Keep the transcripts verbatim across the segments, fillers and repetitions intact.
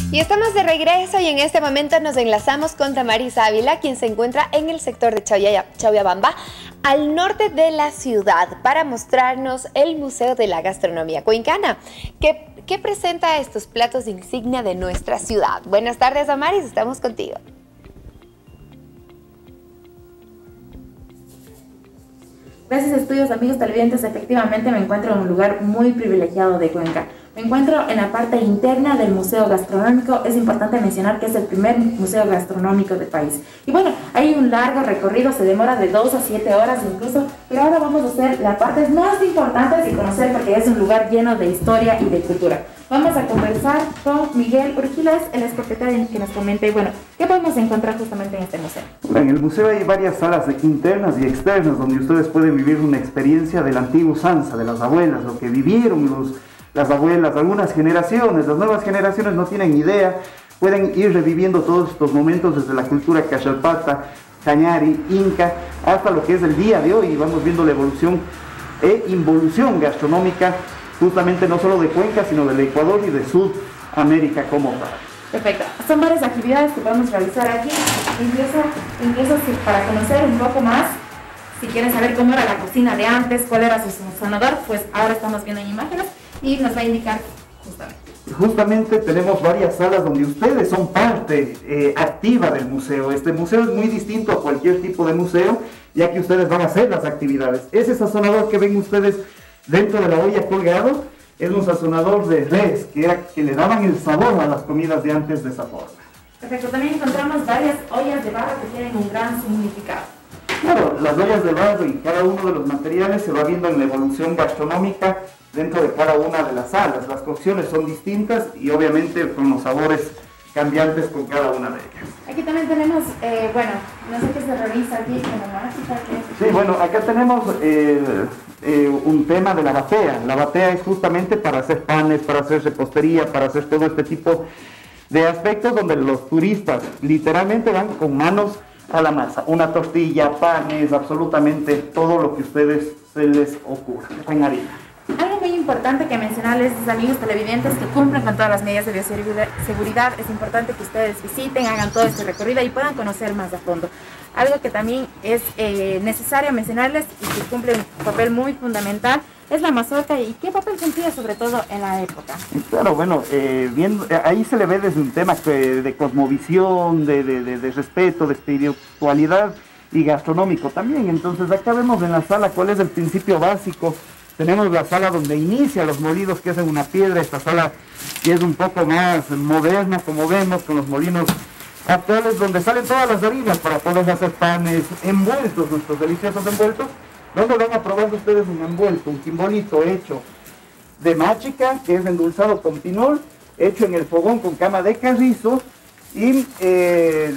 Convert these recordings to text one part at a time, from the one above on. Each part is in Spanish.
Y estamos de regreso y en este momento nos enlazamos con Damaris Ávila, quien se encuentra en el sector de Chauya- Chauyabamba, al norte de la ciudad, para mostrarnos el Museo de la Gastronomía Cuencana, que, que presenta estos platos insignia de nuestra ciudad. Buenas tardes, Damaris, estamos contigo. Gracias, estudios, amigos televidentes. Efectivamente me encuentro en un lugar muy privilegiado de Cuenca. Me encuentro en la parte interna del Museo Gastronómico. Es importante mencionar que es el primer museo gastronómico del país. Y bueno, hay un largo recorrido, se demora de dos a siete horas incluso, pero ahora vamos a hacer las partes más importantes y conocer, porque es un lugar lleno de historia y de cultura. Vamos a conversar con Miguel Urquiles, el ex propietario, que nos comente, bueno, ¿qué podemos encontrar justamente en este museo? En el museo hay varias salas internas y externas donde ustedes pueden vivir una experiencia de la antigua usanza, de las abuelas, lo que vivieron los, las abuelas, algunas generaciones. Las nuevas generaciones no tienen idea, pueden ir reviviendo todos estos momentos desde la cultura cachalpata, cañari, inca, hasta lo que es el día de hoy, y vamos viendo la evolución e involución gastronómica, justamente no solo de Cuenca, sino del Ecuador y de Sudamérica como tal. Perfecto. Son varias actividades que podemos realizar aquí, incluso, incluso si, para conocer un poco más, si quieren saber cómo era la cocina de antes, cuál era su sazonador, pues ahora estamos viendo en imágenes y nos va a indicar justamente. Justamente tenemos varias salas donde ustedes son parte eh, activa del museo. Este museo es muy distinto a cualquier tipo de museo, ya que ustedes van a hacer las actividades. Ese sazonador que ven ustedes dentro de la olla colgado es un sazonador de res, que, era, que le daban el sabor a las comidas de antes de esa forma. Perfecto, también encontramos varias ollas de barro que tienen un gran significado. Claro, las ollas de barro y cada uno de los materiales se va viendo en la evolución gastronómica dentro de cada una de las salas. Las cocciones son distintas y obviamente con los sabores cambiantes con cada una de ellas. Aquí también tenemos, eh, bueno, no sé qué se realiza aquí con la máquina. Sí, bueno, acá tenemos eh, eh, un tema de la batea. La batea es justamente para hacer panes, para hacer repostería, para hacer todo este tipo de aspectos donde los turistas literalmente van con manos a la masa. Una tortilla, panes, absolutamente todo lo que a ustedes se les ocurra en harina. Algo muy importante que mencionarles, amigos televidentes, que cumplen con todas las medidas de bioseguridad. Es importante que ustedes visiten, hagan todo este recorrido y puedan conocer más a fondo. Algo que también es eh, necesario mencionarles y que cumple un papel muy fundamental es la mazorca. ¿Y qué papel cumplía sobre todo en la época? Claro, bueno, eh, bien, ahí se le ve desde un tema que, de cosmovisión, de, de, de, de respeto, de espiritualidad y gastronómico también. Entonces acá vemos en la sala cuál es el principio básico. Tenemos la sala donde inicia los molinos, que es en una piedra. Esta sala que es un poco más moderna, como vemos, con los molinos actuales, donde salen todas las harinas para poder hacer panes, envueltos, nuestros deliciosos envueltos. ¿Dónde van a probar ustedes un envuelto? Un quimbolito hecho de machica, que es endulzado con pinol, hecho en el fogón con cama de carrizo, y, eh,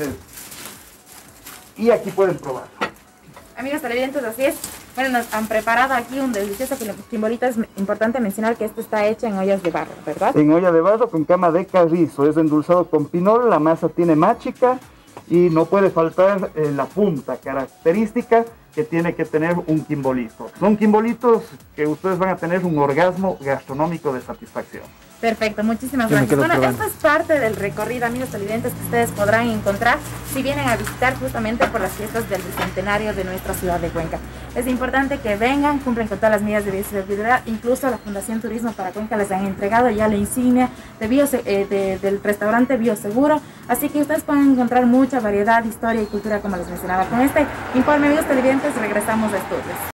y aquí pueden probarlo. Amigos televidentes, así es. Bueno, nos han preparado aquí un delicioso quimbolito. Es importante mencionar que esto está hecho en ollas de barro, ¿verdad? En olla de barro con cama de carrizo. Es endulzado con pinol, la masa tiene machica y no puede faltar eh, la punta característica que tiene que tener un quimbolito. Son quimbolitos que ustedes van a tener un orgasmo gastronómico de satisfacción. Perfecto, muchísimas gracias. Bueno, esto es parte del recorrido, amigos televidentes, que ustedes podrán encontrar si vienen a visitar justamente por las fiestas del bicentenario de nuestra ciudad de Cuenca. Es importante que vengan, cumplen con todas las medidas de bioseguridad. Incluso la Fundación Turismo para Cuenca les han entregado ya la insignia de bio, eh, de, del restaurante Bioseguro. Así que ustedes pueden encontrar mucha variedad, historia y cultura, como les mencionaba. Con este informe, amigos televidentes, regresamos a estudios.